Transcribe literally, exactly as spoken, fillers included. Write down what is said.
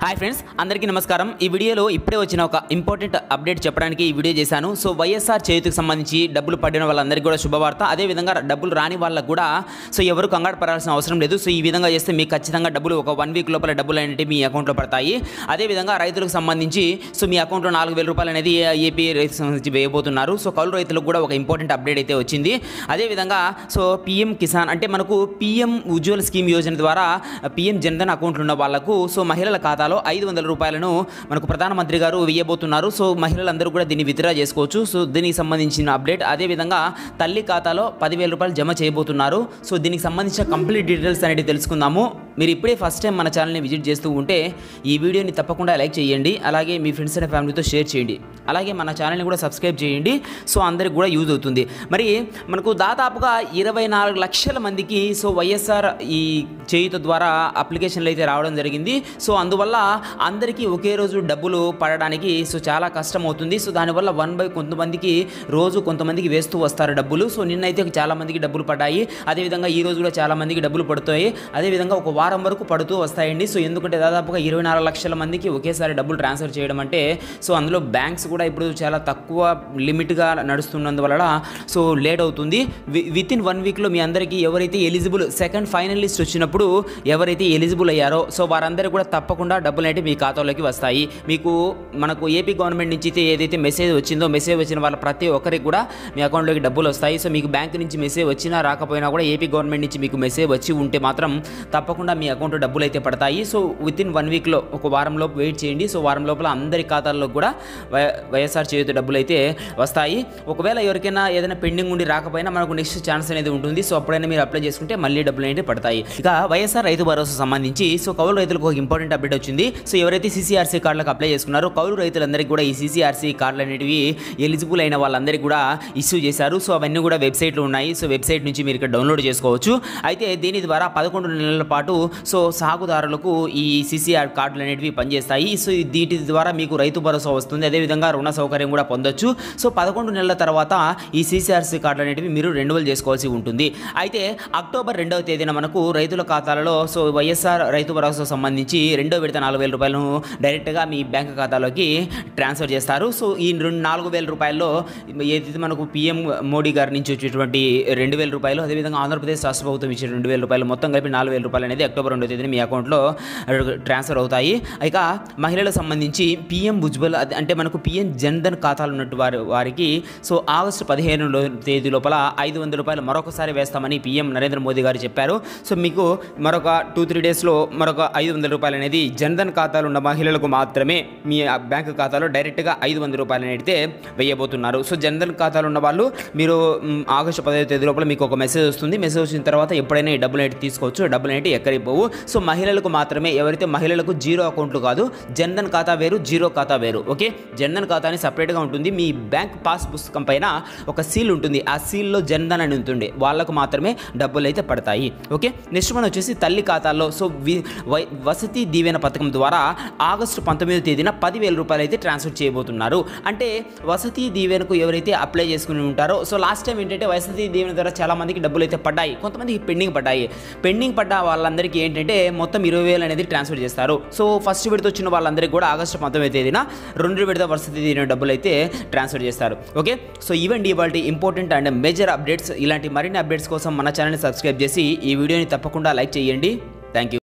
Hi friends, అందరికీ నమస్కారం. ఈ వీడియోలో ఇప్పుడే వచ్చిన ఒక ఇంపార్టెంట్ అప్డేట్ చెప్పడానికి ఈ వీడియో చేశాను. సో వైఎస్ఆర్ చేతికి సంబంధించి డబ్బులు పడిన వాళ్ళందరికీ కూడా శుభవార్త. అదేవిధంగా డబ్బులు రాని వాళ్ళకు కూడా సో ఎవరు కంగారు పడాల్సిన అవసరం లేదు. సో ఈ విధంగా చేస్తే మీకు ఖచ్చితంగా డబ్బులు ఒక వన్ వీక్ లోపల డబ్బులు అనేవి మీ అకౌంట్లో పడతాయి. అదేవిధంగా రైతులకు సంబంధించి సో మీ అకౌంట్లో నాలుగు వేల రూపాయలు అనేది ఏపీ రైతులకు సంబంధించి వేయబోతున్నారు. సో కౌలు రైతులకు కూడా ఒక ఇంపార్టెంట్ అప్డేట్ అయితే వచ్చింది. అదేవిధంగా సో పీఎం కిసాన్ అంటే మనకు పీఎం ఉజ్వల్ స్కీమ్ యోజన ద్వారా పీఎం జన్ధన్ అకౌంట్లు ఉన్న వాళ్ళకు సో మహిళల ఖాతాలో ఐదు వందల రూపాయలను మనకు ప్రధానమంత్రి గారు వేయబోతున్నారు. సో మహిళలందరూ కూడా దీన్ని విత్డ్రా చేసుకోవచ్చు. సో దీనికి సంబంధించిన అప్డేట్. అదేవిధంగా తల్లి ఖాతాలో పదివేల రూపాయలు జమ చేయబోతున్నారు. సో దీనికి సంబంధించిన కంప్లీట్ డీటెయిల్స్ అనేవి తెలుసుకుందాము. మీరు ఇప్పుడే ఫస్ట్ టైం మన ఛానల్ని విజిట్ చేస్తూ ఉంటే ఈ వీడియోని తప్పకుండా లైక్ చేయండి. అలాగే మీ ఫ్రెండ్స్ అండ్ ఫ్యామిలీతో షేర్ చేయండి. అలాగే మన ఛానల్ని కూడా సబ్స్క్రైబ్ చేయండి. సో అందరికి కూడా యూజ్ అవుతుంది. మరి మనకు దాదాపుగా ఇరవై నాలుగు లక్షల మందికి సో వైఎస్ఆర్ ఈ చేయుత ద్వారా అప్లికేషన్లు అయితే రావడం జరిగింది. సో అందువల్ల అందరికీ ఒకే రోజు డబ్బులు పడడానికి సో చాలా కష్టం అవుతుంది. సో దానివల్ల వన్ బై కొంతమందికి రోజు కొంతమందికి వేస్తూ వస్తారు డబ్బులు. సో నిన్నైతే చాలా మందికి డబ్బులు పడ్డాయి. అదేవిధంగా ఈ రోజు కూడా చాలా మందికి డబ్బులు పడుతాయి. అదేవిధంగా ఒక వారం వరకు పడుతూ వస్తాయండి. సో ఎందుకంటే దాదాపుగా ఇరవై నాలుగు లక్షల మందికి ఒకేసారి డబ్బులు ట్రాన్స్ఫర్ చేయడం అంటే సో అందులో బ్యాంక్స్ కూడా ఇప్పుడు చాలా తక్కువ లిమిట్గా నడుస్తున్నందువల్ల సో లేట్ అవుతుంది. విత్ ఇన్ వన్ వీక్లో మీ అందరికీ ఎవరైతే ఎలిజిబుల్ సెకండ్ ఫైనల్ లిస్ట్ వచ్చినప్పుడు ఎవరైతే ఎలిజిబుల్ అయ్యారో సో వారందరూ కూడా తప్పకుండా డబ్బులు అంటే మీ ఖాతాలోకి వస్తాయి. మీకు మనకు ఏపీ గవర్నమెంట్ నుంచి అయితే ఏదైతే మెసేజ్ వచ్చిందో మెసేజ్ వచ్చిన వాళ్ళ ప్రతి ఒక్కరికి కూడా మీ అకౌంట్లోకి డబ్బులు వస్తాయి. సో మీకు బ్యాంక్ నుంచి మెసేజ్ వచ్చినా రాకపోయినా కూడా ఏపీ గవర్నమెంట్ నుంచి మీకు మెసేజ్ వచ్చి ఉంటే మాత్రం తప్పకుండా మీ అకౌంట్లో డబ్బులు అయితే పడతాయి. సో విత్ ఇన్ వన్ వీక్లో ఒక వారం లోపు వెయిట్ చేయండి. సో వారం లోపల అందరి ఖాతాల్లో కూడా వైఎస్ఆర్ చేయుత డబ్బులు అయితే వస్తాయి. ఒకవేళ ఎవరికైనా ఏదైనా పెండింగ్ ఉండి రాకపోయినా మనకు నెక్స్ట్ ఛాన్స్ అనేది ఉంటుంది. సో అప్పుడైనా మీరు అప్లై చేసుకుంటే మళ్ళీ డబ్బులు అయితే పడతాయి. ఇక వైఎస్ఆర్ రైతు భరోసా సంబంధించి సో కౌలు రైతులకు ఒక ఇంపార్టెంట్ అప్డేట్ వచ్చింది. సో ఎవరైతే సీసీఆర్సీ కార్డులకు అప్లై చేసుకున్నారో కౌలు రైతులందరికీ కూడా ఈ సీసీఆర్సీ కార్డులు అనేటివి ఎలిజిబుల్ అయిన వాళ్ళందరికీ కూడా ఇష్యూ చేశారు. సో అవన్నీ కూడా వెబ్సైట్లో ఉన్నాయి. సో వెబ్సైట్ నుంచి మీరు ఇక్కడ డౌన్లోడ్ చేసుకోవచ్చు. అయితే దీని ద్వారా పదకొండు నెలల పాటు సో సాగుదారులకు ఈ సీసీఆర్ కార్డులు అనేటివి పనిచేస్తాయి. సో దీటి ద్వారా మీకు రైతు భరోసా వస్తుంది. అదేవిధంగా రుణ సౌకర్యం కూడా పొందొచ్చు. సో పదకొండు నెలల తర్వాత ఈ సీసీఆర్సీ కార్డులు అనేటివి మీరు రెన్యువల్ చేసుకోవాల్సి ఉంటుంది. అయితే అక్టోబర్ రెండవ తేదీన మనకు రైతుల ఖాతాలలో సో వైఎస్ఆర్ రైతు భరోసా సంబంధించి రెండో విడత నాలుగు వేల రూపాయలను డైరెక్ట్గా మీ బ్యాంక్ ఖాతాలోకి ట్రాన్స్ఫర్ చేస్తారు. సో ఈ రెండు నాలుగు వేల రూపాయల్లో ఏదైతే మనకు పీఎం మోడీ గారి నుంచి వచ్చేటువంటి రెండు వేల రూపాయలు అదేవిధంగా ఆంధ్రప్రదేశ్ రాష్ట్ర ప్రభుత్వం ఇచ్చే రెండు వేల రూపాయలు మొత్తం కలిపి నాలుగు వేల రూపాయలు అనేది అక్టోబర్ రెండో తేదీన మీ అకౌంట్లో ట్రాన్స్ఫర్ అవుతాయి. ఇక మహిళలకు సంబంధించి పీఎం ఉజ్వల్ అంటే మనకు పీఎం జన్ధన్ ఖాతాలు ఉన్నట్టు వారి వారికి సో ఆగస్టు పదిహేను తేదీ లోపల ఐదు వందల రూపాయలు మరొకసారి వేస్తామని పీఎం నరేంద్ర మోదీ గారు చెప్పారు. సో మీకు మరొక టూ త్రీ డేస్లో మరొక ఐదు వందల రూపాయలు అనేది జన్ధన్ ఖాతాలు ఉన్న మహిళలకు మాత్రమే మీ బ్యాంకు ఖాతాలో డైరెక్ట్గా ఐదు వందల రూపాయలు అయితే వేయబోతున్నారు. సో జన్ధన్ ఖాతాలు ఉన్న వాళ్ళు మీరు ఆగస్టు పదిహేను తేదీ లోపల మీకు ఒక మెసేజ్ వస్తుంది. మెసేజ్ వచ్చిన తర్వాత ఎప్పుడైనా ఈ డబ్బులు అయితే తీసుకోవచ్చు. డబ్బులు అయితే ఎక్కడికి పోవు. సో మహిళలకు మాత్రమే, ఎవరైతే మహిళలకు జీరో అకౌంట్లు కాదు, జన్ధన్ ఖాతా వేరు, జీరో ఖాతా వేరు. ఓకే, జన్ధన్ ఖాతా అని సపరేట్గా ఉంటుంది. మీ బ్యాంక్ పాస్ పుస్తకం పైన ఒక సీల్ ఉంటుంది. ఆ సీల్లో జన్ధన్ అని ఉంటుంది. వాళ్ళకు మాత్రమే డబ్బులు అయితే పడతాయి. ఓకే, నెక్స్ట్ మనం వచ్చేసి తల్లి ఖాతాల్లో సో వసతి దీవెన పథకం ద్వారా ఆగస్టు పంతొమ్మిదో తేదీన పదివేల రూపాయలు అయితే ట్రాన్స్ఫర్ చేయబోతున్నారు. అంటే వసతి దీవెనకు ఎవరైతే అప్లై చేసుకుని ఉంటారో సో లాస్ట్ టైం ఏంటంటే వసతి దీవెన ద్వారా చాలా మందికి డబ్బులు అయితే పడ్డాయి, కొంతమందికి పెండింగ్ పడ్డాయి. పెండింగ్ పడ్డ వాళ్ళందరికీ ఏంటంటే మొత్తం ఇరవై వేలు అనేది ట్రాన్స్ఫర్ చేస్తారు. సో ఫస్ట్ విడత వచ్చిన వాళ్ళందరికీ కూడా ఆగస్టు పంతొమ్మిదో తేదీన రెండు విడత వసతి దీవెన డబ్బులు అయితే ట్రాన్స్ఫర్ చేస్తారు. ఓకే, సో ఇవండి ఇవాళ ఇంపార్టెంట్ అండ్ మేజర్ అప్డేట్స్. ఇలాంటి మరిన్ని అప్డేట్స్ కోసం మన ఛానల్ని సబ్స్క్రైబ్ చేసి ఈ వీడియోని తప్పకుండా లైక్ చేయండి. Thank you.